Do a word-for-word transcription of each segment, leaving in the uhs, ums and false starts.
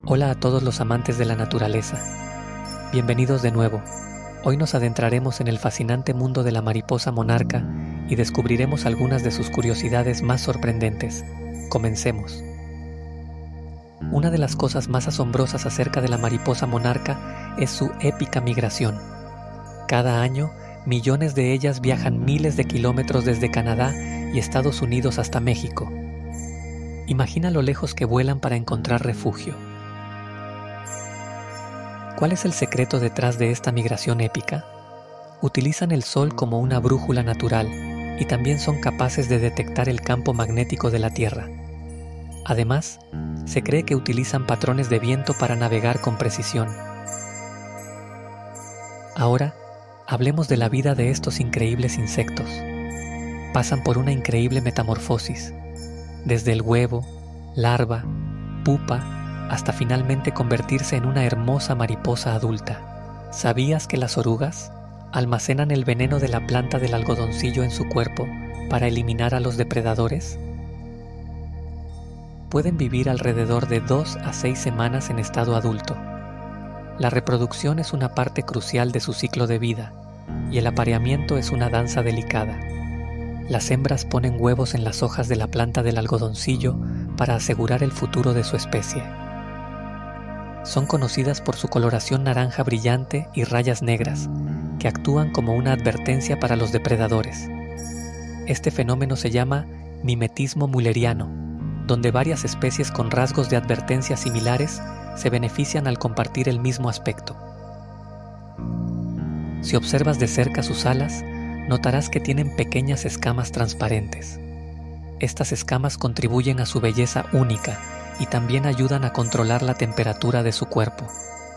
Hola a todos los amantes de la naturaleza. Bienvenidos de nuevo. Hoy nos adentraremos en el fascinante mundo de la mariposa monarca y descubriremos algunas de sus curiosidades más sorprendentes. Comencemos. Una de las cosas más asombrosas acerca de la mariposa monarca es su épica migración. Cada año, millones de ellas viajan miles de kilómetros desde Canadá y Estados Unidos hasta México. Imagina lo lejos que vuelan para encontrar refugio. ¿Cuál es el secreto detrás de esta migración épica? Utilizan el sol como una brújula natural y también son capaces de detectar el campo magnético de la Tierra. Además, se cree que utilizan patrones de viento para navegar con precisión. Ahora, hablemos de la vida de estos increíbles insectos. Pasan por una increíble metamorfosis, desde el huevo, larva, pupa, hasta finalmente convertirse en una hermosa mariposa adulta. ¿Sabías que las orugas almacenan el veneno de la planta del algodoncillo en su cuerpo para eliminar a los depredadores? Pueden vivir alrededor de dos a seis semanas en estado adulto. La reproducción es una parte crucial de su ciclo de vida, y el apareamiento es una danza delicada. Las hembras ponen huevos en las hojas de la planta del algodoncillo para asegurar el futuro de su especie. Son conocidas por su coloración naranja brillante y rayas negras, que actúan como una advertencia para los depredadores. Este fenómeno se llama mimetismo mulleriano, donde varias especies con rasgos de advertencia similares se benefician al compartir el mismo aspecto. Si observas de cerca sus alas, notarás que tienen pequeñas escamas transparentes. Estas escamas contribuyen a su belleza única y también ayudan a controlar la temperatura de su cuerpo.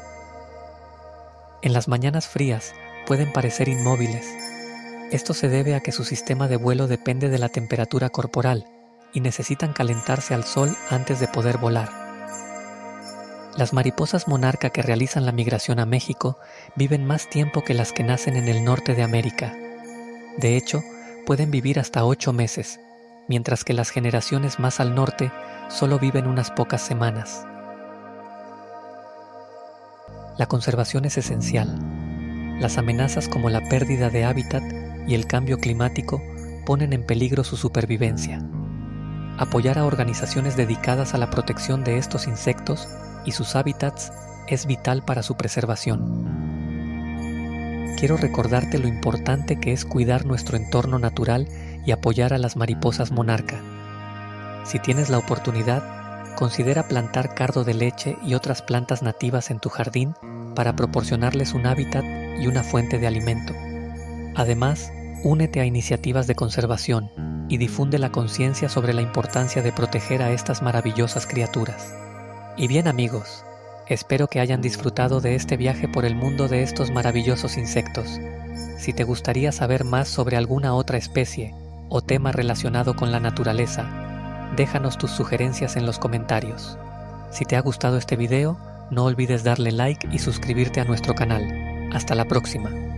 En las mañanas frías pueden parecer inmóviles. Esto se debe a que su sistema de vuelo depende de la temperatura corporal y necesitan calentarse al sol antes de poder volar. Las mariposas monarca que realizan la migración a México viven más tiempo que las que nacen en el norte de América. De hecho, pueden vivir hasta ocho meses, mientras que las generaciones más al norte solo viven unas pocas semanas. La conservación es esencial. Las amenazas como la pérdida de hábitat y el cambio climático ponen en peligro su supervivencia. Apoyar a organizaciones dedicadas a la protección de estos insectos y sus hábitats es vital para su preservación. Quiero recordarte lo importante que es cuidar nuestro entorno natural y apoyar a las mariposas monarca. Si tienes la oportunidad, considera plantar cardo de leche y otras plantas nativas en tu jardín para proporcionarles un hábitat y una fuente de alimento. Además, únete a iniciativas de conservación y difunde la conciencia sobre la importancia de proteger a estas maravillosas criaturas. Y bien amigos, espero que hayan disfrutado de este viaje por el mundo de estos maravillosos insectos. Si te gustaría saber más sobre alguna otra especie o tema relacionado con la naturaleza, déjanos tus sugerencias en los comentarios. Si te ha gustado este video, no olvides darle like y suscribirte a nuestro canal. Hasta la próxima.